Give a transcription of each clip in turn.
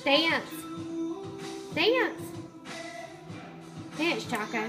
Dance. Dance. Dance, Choco.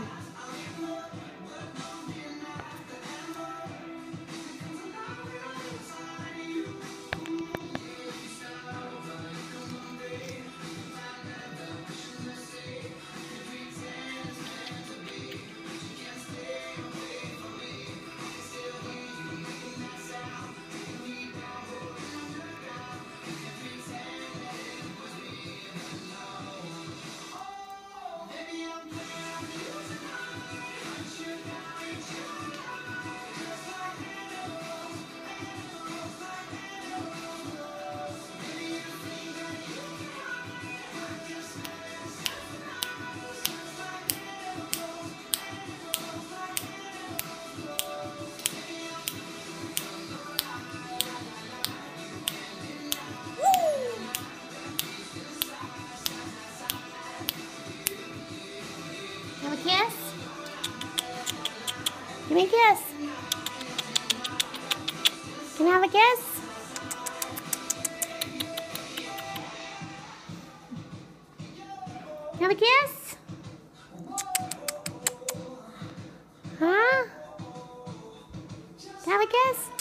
Have a kiss? Give me a kiss. Can I have a kiss? Have a kiss? Huh? Have a kiss?